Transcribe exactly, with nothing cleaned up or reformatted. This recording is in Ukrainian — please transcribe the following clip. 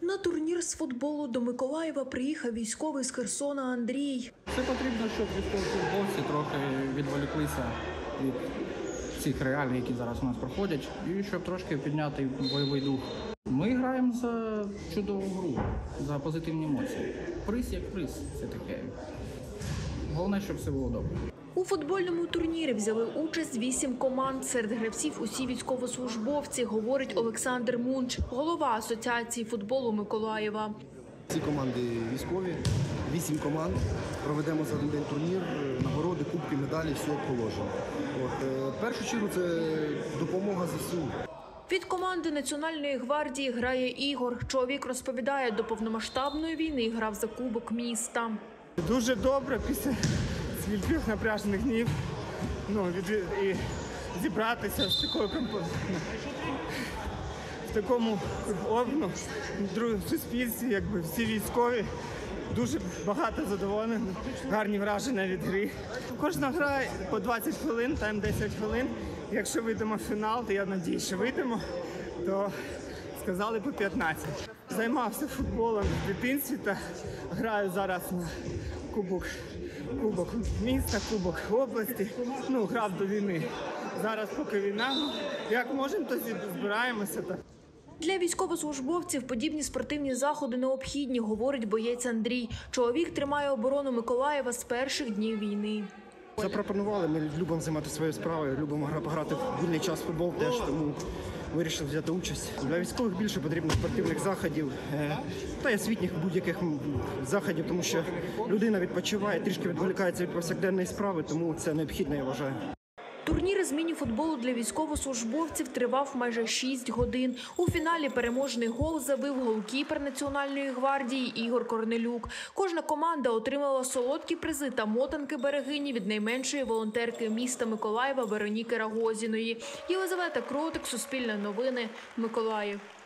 На турнір з футболу до Миколаєва приїхав військовий з Херсона Андрій. Це потрібно, щоб військовослужбовці трохи відволіклися від цих реалій, які зараз у нас проходять, і щоб трошки підняти бойовий дух. Ми граємо за чудову гру, за позитивні емоції. Приз як приз, це таке. Головне, щоб все було добре. У футбольному турнірі взяли участь вісім команд. Серед гравців усі військовослужбовці, говорить Олександр Мунч, голова Асоціації футболу Миколаєва. Ці команди військові, вісім команд. Проведемо за один день турнір, нагороди, кубки, медалі, все як положено. От, е, в першу чергу це допомога ЗСУ. Від команди Національної гвардії грає Ігор. Чоловік розповідає, до повномасштабної війни грав за кубок міста. Дуже добре після стількох напряжених днів, ну, від, і зібратися з такою в такому ну, суспільстві, якби всі військові. Дуже багато задоволених, гарні враження від гри. Кожна гра по двадцять хвилин, тайм десять хвилин. Якщо вийдемо в фінал, то я сподіваюся, що вийдемо, то сказали по п'ятнадцять. Займався футболом в дитинстві та граю зараз на кубок, кубок міста, кубок області. Ну, грав до війни. Зараз поки війна, ну, як можемо, то збираємося. Та. Для військовослужбовців подібні спортивні заходи необхідні, говорить боєць Андрій. Чоловік тримає оборону Миколаєва з перших днів війни. Запропонували, ми любимо займатися своєю справою, любимо пограти в вільний час в футбол теж, тому вирішили взяти участь. Для військових більше потрібно спортивних заходів та й освітніх будь-яких заходів, тому що людина відпочиває, трішки відволікається від повсякденної справи, тому це необхідно, я вважаю. Турнір з міні-футболу для військовослужбовців тривав майже шість годин. У фіналі переможний гол забив голкіпер Національної гвардії Ігор Корнелюк. Кожна команда отримала солодкі призи та мотанки берегині від найменшої волонтерки міста Миколаєва Вероніки Рагозіної. Єлизавета Кротик, Суспільне новини, Миколаїв.